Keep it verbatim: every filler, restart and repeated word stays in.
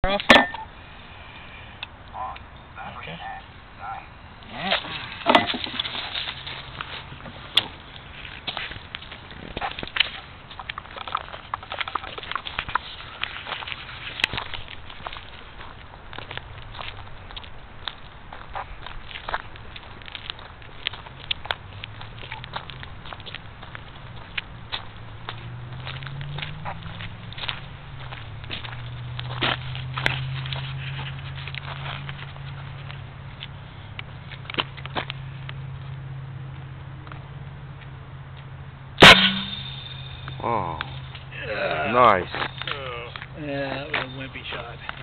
off? Okay. Oh, nice. Yeah, that was a wimpy shot.